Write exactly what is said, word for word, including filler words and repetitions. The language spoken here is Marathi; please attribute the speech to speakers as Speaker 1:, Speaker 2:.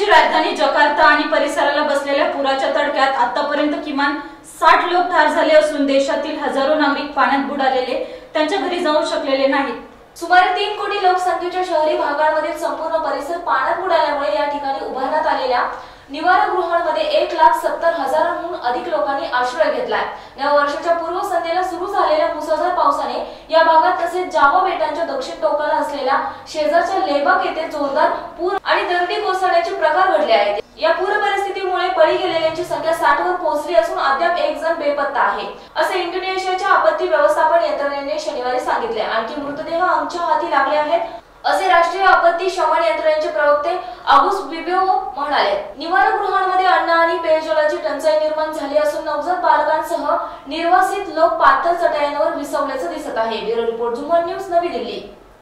Speaker 1: इंडोनेशियाची राजधानी जकार्ता आणि परिसराला बसलेल्या पुराच्या तडक्यात आतापर्यंत किमान साठ लोक ठार झाले असून देशातील हजारो नागरिक पाण्यात बुडालेले त्यांच्या घरी जाऊ शकलेले नाहीत।
Speaker 2: सुमारे तीन कोटी लोकसंख्येच्या शहरी भागांमधील संपूर्ण परिसर पाण्यात बुडाल्यामुळे या ठिकाणी उभारण्यात आलेल्या निवारगृहांमध्ये एक लाख सत्तर हजारांहून अधिक लोकांनी आश्रय घेतलाय। नव्या वर्षाच्या पूर्वसंध्येला सुरू झालेल्या मुसळधार पावसाने या भागात तसेच जावा बेटांच्या दक्षिण टोकाला असलेल्या शेजारच्या लेबाक येथे जोरदार पूर आणि दगडी कोसळण्याचे प्रकार घडले आहेत। या पूर परिस्थितीमुळे बळी गेलेल्यांची संख्या साठ वर पोहोचली असून अद्याप एक जण बेपत्ता आहे, असे इंडोनेशियाच्या आपत्ती व्यवस्थापन यंत्रणेने शनिवारी सांगितले। आणखी मृतदेह आमच्या हाती लागले आहेत, असे राष्ट्रीय आपत्ती शमन यंत्रणेचे प्रवक्ते आगुस बिबिओ म्हणाले। निवारगृहांमध्ये अन्न आणि पेयजलाची टंचाई निर्माण झाली असून नवजात बालकांसह निर्वासित लोक पातळ चटयांवर विसावल्याचे दिसत आहे। ब्युरो रिपोर्ट झुमर न्यूज, नवी दिल्ली।